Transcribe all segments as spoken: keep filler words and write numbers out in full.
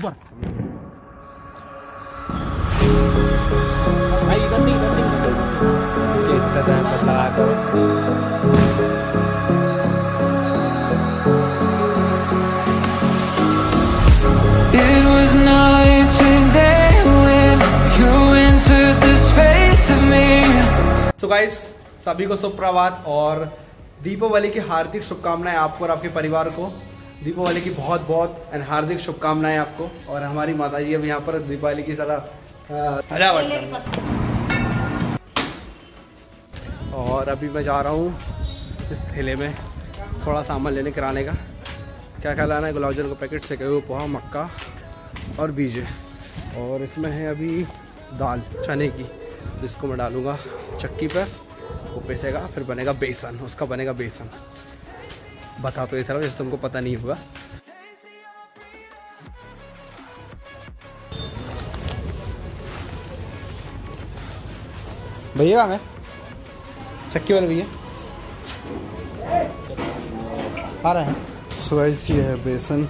ऊपर भाई, इधर नहीं इधर नहीं इतना टाइम मत लगा करो। It was night and day when you entered the space of me. So guys, सभी को सुप्रभात और दीपावली की हार्दिक शुभकामनाएं आपको और आपके परिवार को। दीपावली की बहुत बहुत एंड हार्दिक शुभकामनाएं आपको। और हमारी माताजी अब यहाँ पर दीपावली की सारा सजावट कर। और अभी मैं जा रहा हूँ इस थैले में थोड़ा सामान लेने किराने का। क्या क्या लाना है? गुलाब जामुन का पैकेट, सेके हुए पोहा, मक्का और बीजे। और इसमें है अभी दाल चने की, जिसको मैं डालूँगा चक्की पर, वो पीसेगा, फिर बनेगा बेसन, उसका बनेगा बेसन। बता तो ये सारा जैसे तुमको पता नहीं होगा। भैया मैं चक्की वाले भैया आ रहे हैं। सुबह ये है बेसन,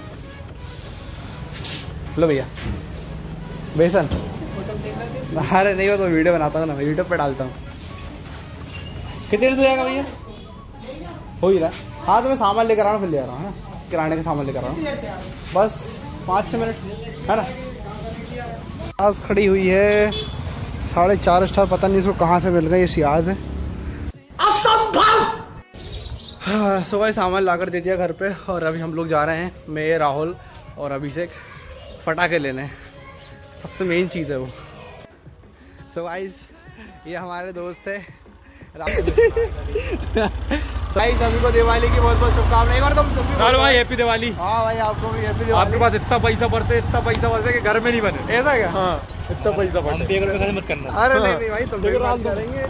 लो भैया बेसन। अरे नहीं हो तो वीडियो बनाता हूँ ना, मैं यूट्यूब पे डालता हूँ। कितनी देर से जाएगा भैया? हो ही रहा। हाँ तो मैं सामान लेकर आ रहा हूँ, फिर ले आ रहा हूँ, है ना, किराने का सामान लेकर आ रहा हूँ। बस पाँच छः मिनट, है ना। आज खड़ी हुई है साढ़े चार स्टार, पता नहीं इसको कहाँ से मिल गई। ये सियाज है, असंभव। हाँ, सुबह सामान लाकर दे दिया घर पे। और अभी हम लोग जा रहे हैं, मैं, राहुल और अभिषेक, फटाके लेने। सबसे मेन चीज़ है वो। सो गाइस, ये हमारे दोस्त है भाई। सभी को दिवाली की बहुत बहुत शुभकामनाएं। एक बार तुम चलो भाई, हैप्पी दिवाली। हाँ भाई, आपको भी हैप्पी दिवाली। आपके पास इतना पैसा बरसे, इतना पैसा बरसे कि घर में नहीं बने। ऐसा क्या? हाँ, इतना पैसा बरसे मत करना। अरे नहीं नहीं भाई, तुम करेंगे।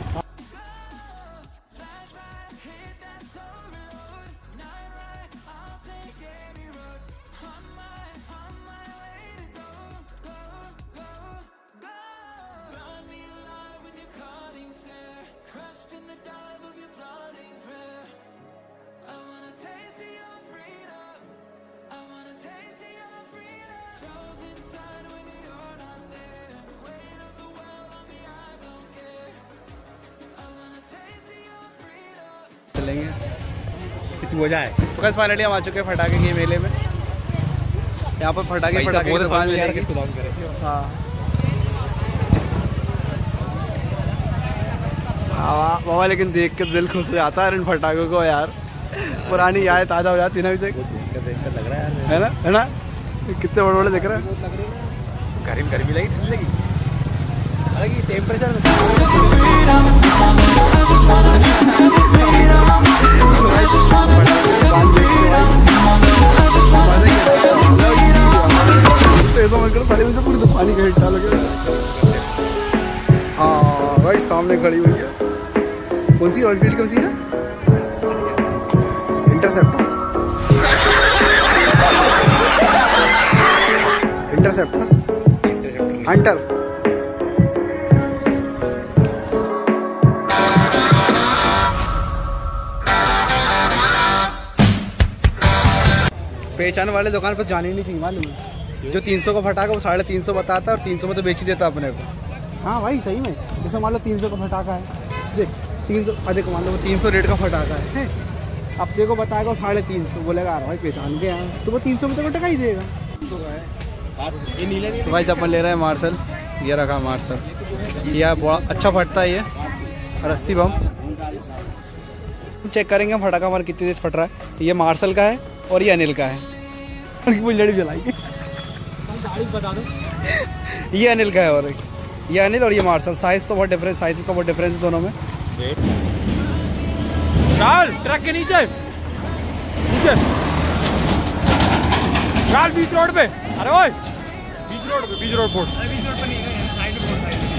चलेंगे कि तू हो जाए। तो कैसे फाइनली हम आ चुके हैं फटाके के मेले में। यहाँ पर फटाके फटाके की दुकान मिलेगी। हाँ हाँ बाबा, लेकिन देख के दिल खुश हो जाता है इन फटाकों को यार। पुरानी यादें ताज़ा हो जाती है ना अभी तक। लग रहा है यार, है ना, है ना, कितने बड़े बड़े दिख रहे हैं। गर्मी गर्मी लगी, ठंड लगी, लगी टेम्परेचर। पूरी दुकानी का हिट डाल। हाँ भाई, सामने खड़ी हुई है। कौन सी रॉयल फील्ड, कौन सी है? इंटरसेप्टर। Interceptor hunter. पहचान वाले दुकान पर जाने ही नहीं चाहिए, मालूम है। जो तीन सौ का फटाका वो साढ़े तीन सौ बताता है और तीन सौ में तो बेच ही देता अपने को। हाँ भाई सही में, जैसे मान लो तीन सौ का फटाका है, देख तीन सौ, अधिक मान लो तीन सौ रेट का फटाका है, है? अब देखो बताएगा वो साढ़े तीन सौ, बोलेगा अरे भाई पहचान के यहाँ, तो वो तीन सौ में तो टका ही देगा। तो भाई अपन ले रहे हैं मार्शल। ये रखा मार्शल, यह बड़ा अच्छा फटता है ये, रस्सी बम। चेक करेंगे फटाका हमारा कितनी देर फट रहा है। ये मार्शल का है और ये अनिल का है। बुलझड़ी जलाएंगे, बता दो। ये अनिल का है और ये अनिल और ये मार्शल। साइज तो बहुत डिफरेंस, साइज का बहुत डिफरेंस दोनों में। डाल ट्रक के नीचे, नीचे डाल बीच रोड पे। अरे ओए, बीच रोड पे, बीच रोड बोर्ड, बीच रोड पे नहीं, साइड पे, साइड पे।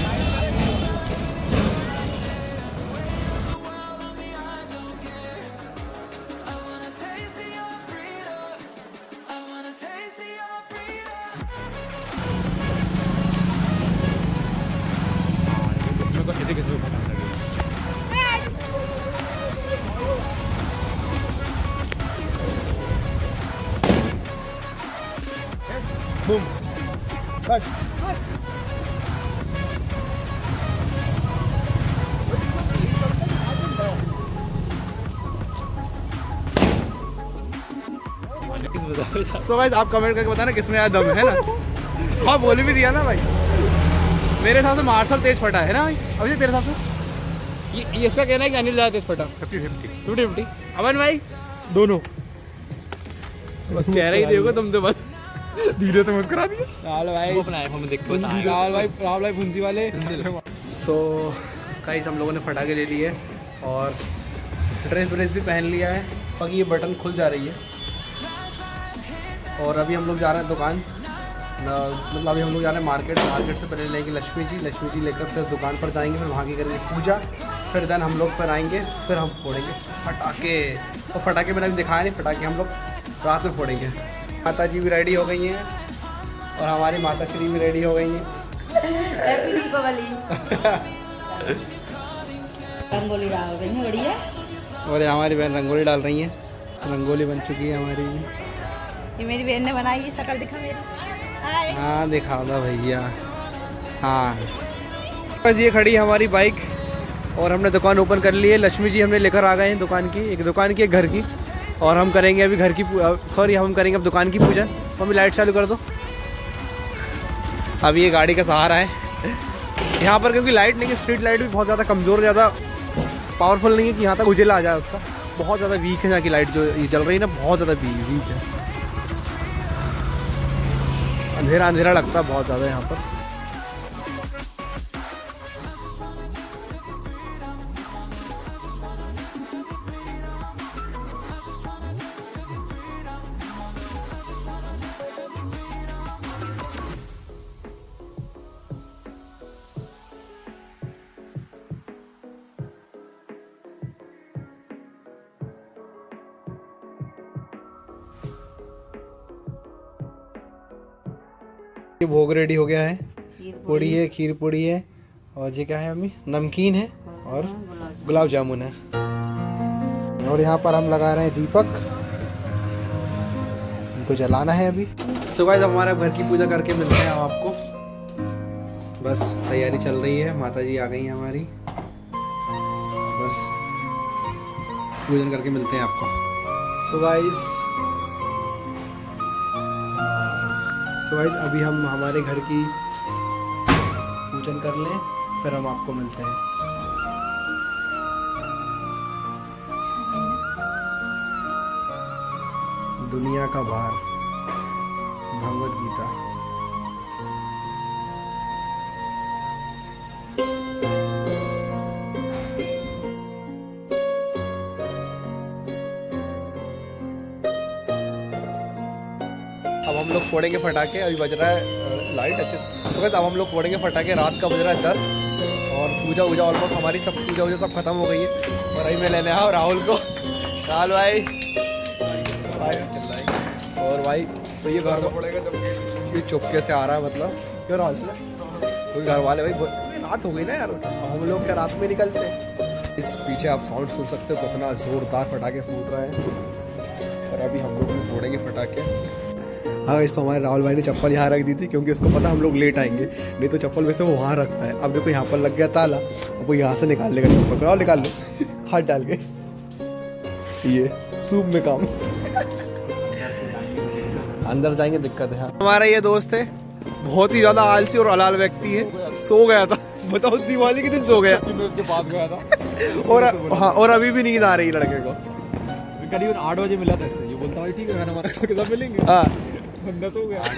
बूम। सो गाइस आप कमेंट करके बताना किसमें आया दम है ना। हाँ बोल भी दिया ना भाई। मेरे हिसाब से मार्शल तेज फटा है ना भाई। अभी तेरे हिसाब से ये, ये इसका कहना है कि अनिल ज़्यादा तेज फटा। Fifty fifty fifty fifty Aman भाई दोनों बस चेहरा ही देखो तुम तो बस धीरे से मुस्कुरा दिए। राहुल भाई अपना आईफोन में देखो राहुल भाई राहुल भाई फुंसी वाले। सो गाइस हम लोगों ने फटाके ले लिए और ड्रेस व्रेस भी पहन लिया है। बाकी ये बटन खुल जा रही है और अभी हम लोग जा रहे हैं दुकान। मतलब अभी हम लोग जा रहे हैं मार्केट। मार्केट से पहले लेंगे लक्ष्मी जी। लक्ष्मी जी लेकर फिर दुकान पर जाएंगे, फिर वहाँ की करेंगे पूजा, फिर देन हम लोग फिर आएंगे, फिर हम फोड़ेंगे फटाके। तो फटाके मैंने अभी दिखाया नहीं, फटाके हम लोग रात में फोड़ेंगे। माता जी भी रेडी हो गई हैं और हमारी माता श्री भी रेडी हो गई हैं। हैप्पी दीपावली। रंगोली डाल रही है बढ़िया। और हमारी बहन रंगोली डाल रही हैं। रंगोली बन चुकी है हमारी। ये मेरी बहन ने बनाई है। शक्ल दिखा मेरी। हाय। हाँ दिखा दो भैया। हाँ बस ये खड़ी है हमारी बाइक और हमने दुकान ओपन कर ली है। लक्ष्मी जी हमने लेकर आ गए हैं दुकान की, एक दुकान की एक घर की। और हम करेंगे अभी घर की सॉरी हम करेंगे अब दुकान की पूजा। मम्मी लाइट चालू कर दो। अभी ये गाड़ी का सहारा है यहाँ पर, क्योंकि लाइट नहीं है। स्ट्रीट लाइट भी बहुत ज़्यादा कमज़ोर, ज़्यादा पावरफुल नहीं है कि यहाँ तक उजेला आ जाए उसका। बहुत ज़्यादा वीक है यहाँ की लाइट जो ये जल रही है ना, बहुत ज़्यादा वीक है। अंधेरा अंधेरा लगता है बहुत ज़्यादा यहाँ पर। ये भोग रेडी हो गया है। पूड़ी है, खीर पूड़ी है और ये क्या है अम्मी? नमकीन है और गुलाब जामुन है। और यहाँ पर हम लगा रहे हैं दीपक, इनको जलाना है अभी। सो गाइस हमारे घर की पूजा करके मिलते हैं हम आपको। बस तैयारी चल रही है, माता जी आ गई हैं हमारी। बस पूजन करके मिलते हैं आपको। सो गाइस सो गाइस अभी हम हमारे घर की पूजन कर लें, फिर हम आपको मिलते हैं। दुनिया का भार, भगवद गीता। अब हम लोग फोड़ेंगे फटाके। अभी बज रहा है लाइट अच्छे से। सो गाइस अब हम लोग फोड़ेंगे फटाके। रात का बज रहा है दस और पूजा वूजा ऑलमोस्ट हमारी सब पूजा वूजा सब खत्म हो गई है। और अभी मैं लेने आया राहुल को। राहुल भाई और भाई तो ये घर पड़ेगा जब ये चुपके से आ रहा है, मतलब क्यों राहुल कोई घर वाले भाई रात हो गई ना यार, हम लोग क्या रात में निकलते हैं। इस पीछे आप साउंड सुन सकते हो कितना जोरदार फटाके फूट रहे हैं। और अभी हम लोग भी फोड़ेंगे फटाके। हाँ इस तो हमारे राहुल भाई ने चप्पल यहाँ रख दी थी क्योंकि उसको पता हम लोग लेट आएंगे, नहीं तो चप्पल वैसे वो वहाँ रखता है। अब देखो यहाँ पर लग गया ताला, अब वो यहाँ से निकाल लेगा चप्पल। और निकाल लो हाथ डाल के। ये सूप में काम अंदर जाएंगे दिक्कत है। हमारा ये दोस्त है बहुत ही ज्यादा आलसी और अलाल व्यक्ति है। सो गया था, बताओ दिवाली के दिन सो गया। मैं उसके पास गया था और हाँ और अभी भी नींद आ रही लड़के को। करीबन आठ बजे मिला था। ये बोलता भाई ठीक है खाना हमारा खा के सब मिलेंगे। हाँ बंदा सो गया।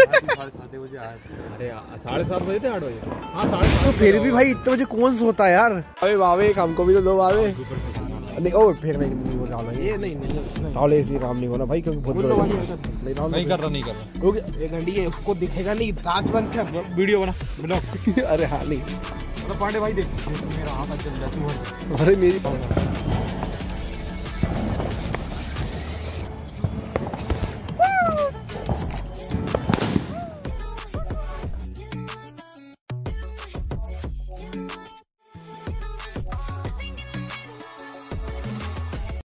अरे साढ़े सात बजे थे आठ बजे। हाँ साढ़े सात। तो फिर भी भाई इतने बजे कौन सोता है यार। अरे बावे हमको भी तो दो बावे। नहीं ओ फिर मैं नहीं बोल रहा ये नहीं नहीं राहुल ऐसी काम नहीं होना भाई, क्योंकि बहुत नहीं कर रहा नहीं कर रहा क्योंकि एक घंटी है उसको दिखेगा नहीं। कांच बंद कर वीडियो बना ब्लॉग। अरे हाँ नहीं पांडे भाई देख मेरा हाथ चल रहा है। अरे मेरी